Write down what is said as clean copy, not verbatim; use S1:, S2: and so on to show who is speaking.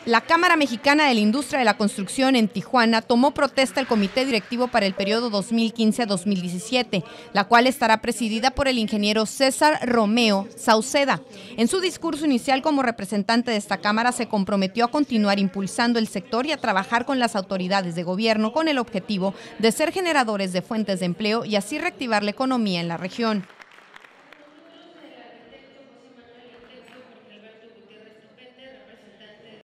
S1: La Cámara Mexicana de la Industria de la Construcción en Tijuana tomó protesta el comité directivo para el periodo 2015 a 2017, la cual estará presidida por el ingeniero César Romeo Sauceda. En su discurso inicial como representante de esta Cámara se comprometió a continuar impulsando el sector y a trabajar con las autoridades de gobierno con el objetivo de ser generadores de fuentes de empleo y así reactivar la economía en la región.